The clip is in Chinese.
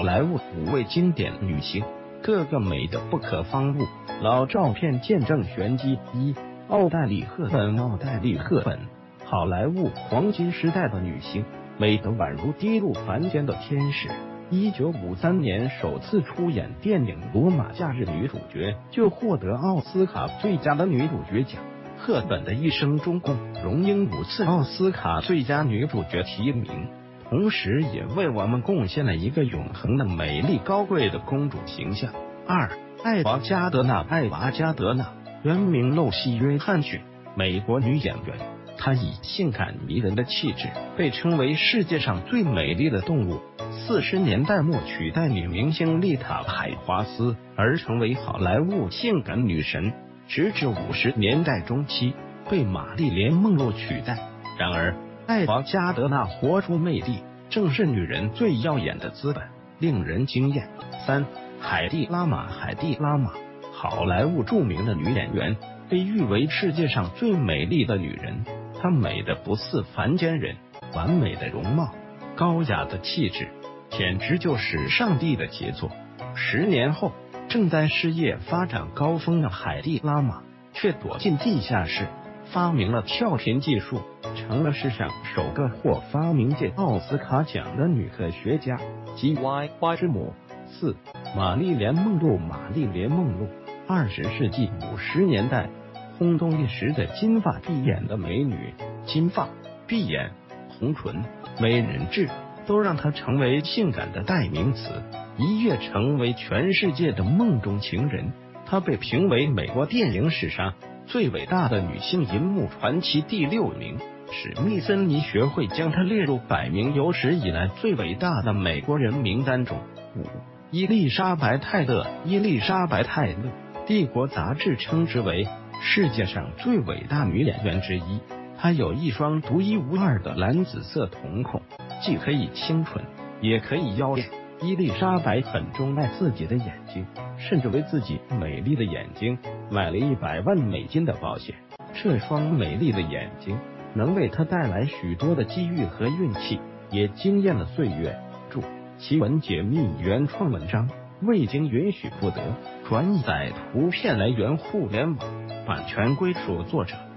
莱坞5位经典女星，个个美得不可方物。老照片见证玄机。1. 奥黛丽·赫本。奥黛丽·赫本，好莱坞黄金时代的女星，美得宛如跌入凡间的天使。1953年首次出演电影《罗马假日》，女主角就获得奥斯卡最佳的女主角奖。赫本的一生中共荣膺5次奥斯卡最佳女主角提名，同时也为我们贡献了一个永恒的美丽高贵的公主形象。2. 艾娃·加德纳。艾娃·加德纳，原名露西·约翰逊，美国女演员。她以性感迷人的气质被称为世界上最美丽的动物。40年代末取代女明星丽塔·海华斯而成为好莱坞性感女神，直至50年代中期被玛丽莲·梦露取代。然而，艾娃·加德纳活出魅力，正是女人最耀眼的资本，令人惊艳。3. 海蒂·拉玛。海蒂·拉玛，好莱坞著名的女演员，被誉为世界上最美丽的女人。她美得不似凡间人，完美的容貌，高雅的气质，简直就是上帝的杰作。10年后，正在事业发展高峰的海蒂·拉玛却躲进地下室，发明了跳频技术，成了世上首个获发明界奥斯卡奖的女科学家及 Y 之母。4. 玛丽莲·梦露。玛丽莲·梦露，20世纪50年代轰动一时的金发碧眼的美女，金发、碧眼、红唇、美人痣，都让她成为性感的代名词，一跃成为全世界的梦中情人。她被评为美国电影史上最伟大的女性银幕传奇第6名，史密森尼学会将她列入100名有史以来最伟大的美国人名单中。5. 伊丽莎白·泰勒。伊丽莎白·泰勒，帝国杂志称之为世界上最伟大女演员之一。她有一双独一无二的蓝紫色瞳孔，既可以清纯，也可以妖艳。伊丽莎白很钟爱自己的眼睛，甚至为自己美丽的眼睛买了100万美金的保险。这双美丽的眼睛能为她带来许多的机遇和运气，也惊艳了岁月。注：奇闻解密原创文章未经允许不得转载，图片来源互联网，版权归属作者。